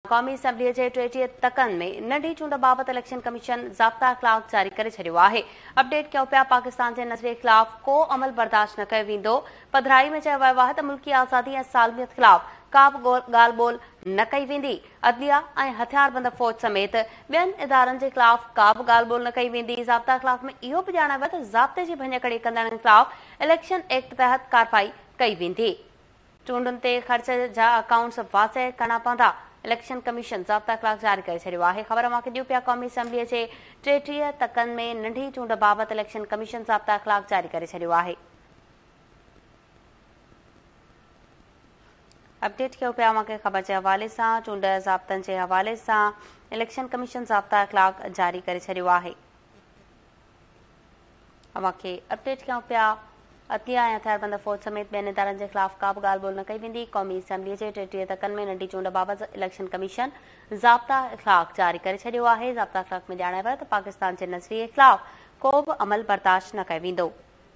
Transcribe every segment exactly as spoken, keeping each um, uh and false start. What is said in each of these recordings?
क़ौमी असैम्बलीअ जे टेटीह तकनि में नंढी चूंड बाबति इलेक्शन कमीशन ज़ाब्ता अख़लाक़ जारी करे छॾियो आहे। अपडेट कयो पिया पाकिस्तान जे नज़रिये ख़िलाफ़ को अमल बर्दाश्त न कयो वेंदो। पधिराई में चयो वियो आहे त मुल्की आज़ादी ऐं सालमियत ख़िलाफ़ का बि ॻाल्हि ॿोल न कई वेंदी। अदलिया ऐं हथियारबंद फ़ौज समेत ॿियनि इदारनि जे ख़िलाफ़ का बि ॻाल्हि ॿोल न कई वेंदी। ज़ाब्ता अख़लाक़ में इहो बि ॼाणायो वियो त ज़ाब्ते जी भञकड़ी कंदड़नि ख़िलाफ़ इलेक्शन एक्ट तहत कार्रवाई कई वेंदी। चूंडुनि ते ख़र्च जा अकाउंट्स वाज़ह करणा पवंदा। इलेक्शन कमीशन ज़ाब्ता अख़लाक़ जारी करे छॾियो आहे। ख़बर मूंखे ॾियो पिया क़ौमी असैम्बलीअ जे टेटीह तकनि में नंढी चूंड बाबति इलेक्शन कमीशन ज़ाब्ता अख़लाक़ जारी करे छॾियो आहे। अपडेट कयो पिया मूंखे ख़बर जे हवाले सां चूंड ज़ाब्तनि जे हवाले सां इलेक्शन कमीशन ज़ाब्ता अख़लाक़ जारी करे छॾियो आहे। मूंखे अपडेट कयूं पिया अदलिया ऐं हथियारबंद फ़ौज समेत ॿियनि इदारनि जे ख़िलाफ़ का बि ॻाल्हि ॿोल न कई वेंदी। क़ौमी असैम्बलीअ जे टेटीह तकनि में नंढी चूंड बाबति इलेक्शन कमीशन ज़ाब्ता अख़लाक़ जारी करे छॾियो आहे। ज़ाब्ता अख़लाक़ में ॼाणायो वियो त पाकिस्तान जे नज़रिये ख़िलाफ़ को बि अमल बर्दाश्त न कयो वेंदो।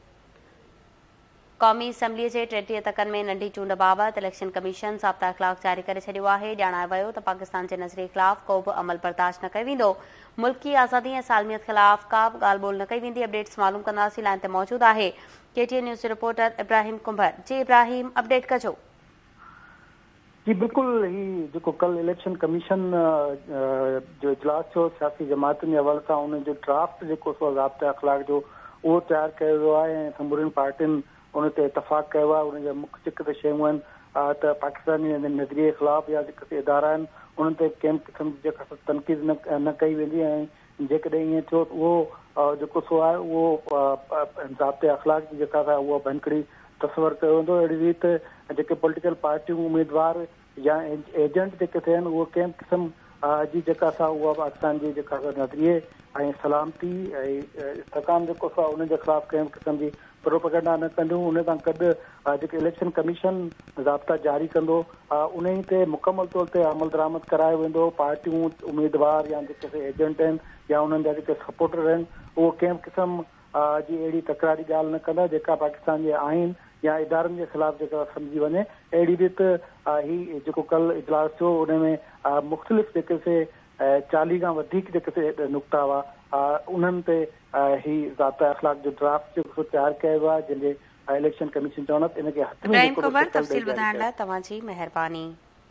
क़ौमी असैम्बलीअ जे टेटीह तकनि में नंढी चूंड बाबति इलेक्शन कमीशन ज़ाब्ता अख़लाक़ जारी करे छॾियो आहे। ॼाणायो वियो त पाकिस्तान जे नज़रिये ख़िलाफ़ को बि अमल बर्दाश्त न कयो वेंदो। मुल्की आज़ादी ऐं सालमियत ख़िलाफ़ का बि ॻाल्हि ॿोल न कई वेंदी। अपडेट्स मालूम कंदासीं। लाइन ते मौजूदु आहे KTN news reporter Ibrahim Kumbhar. जी इब्राहिम, अपडेट कजो। जी बिल्कुल, ही जो कल इलेक्शन कमीशन जो इजलास थियो सियासी जमातुनि जे हवाले सां उन जो ड्राफ्ट जेको सो ज़ाब्ते अख़लाक़ जो उहो तयारु कयो वियो आहे ऐं समूरनि पार्टियुनि उन ते इतफ़ाक़ कयो आहे। उन जा मुख्य जेके शयूं आहिनि त पाकिस्तानी नज़रिये ख़िलाफ़ या जेके इदारा आहिनि उन्हनि ते कंहिं क़िस्म जी जेका तनक़ीद न न कई वेंदी ऐं जेकॾहिं ईअं थियो त उहो जेको सो आहे उहो ज़ाब्ते अख़लाक़ जी जेका आहे उहा भञकड़ी तस्वर कयो वेंदो। अहिड़ी रीति जेके पॉलिटिकल पार्टियूं उम्मीदवार या एजेंट जेके थियनि उहो कंहिं क़िस्म जी जेका सा उहा पाकिस्तान जी जेका नज़रिये ऐं सलामती ऐं इस्तेकाम जेको सो आहे उनजे ख़िलाफ़ कंहिं क़िस्म जी प्रोपेगेंडा न कंदियूं। उन सां गॾु जेके इलेक्शन कमीशन ज़ाब्ता जारी कंदो उन ई ते मुकमल तौर ते अमल दरामद करायो वेंदो। पार्टियूं उम्मीदवार या जेके एजेंट आहिनि या उन्हनि जा जेके सपोर्टर आहिनि उहो कंहिं क़िस्म जी अहिड़ी तकरारी ॻाल्हि न कंदा जेका पाकिस्तान जे आइन या इदारनि जे ख़िलाफ़ जेका सम्झी वञे। अहिड़ी रीति ही जेको कल इजलास थियो उन में मुख़्तलिफ़ जेके से चालीह खां वधीक जेके से नुक़्ता हुआ उन्हनि ते ही ज़ाब्ता अख़लाक़ जो ड्राफ्ट जेको तयारु कयो वियो आहे जंहिंजे इलेक्शन कमीशन चवंदा इनखे हथ में तफ़सील ॿुधाइण लाइ तव्हांजी महिरबानी।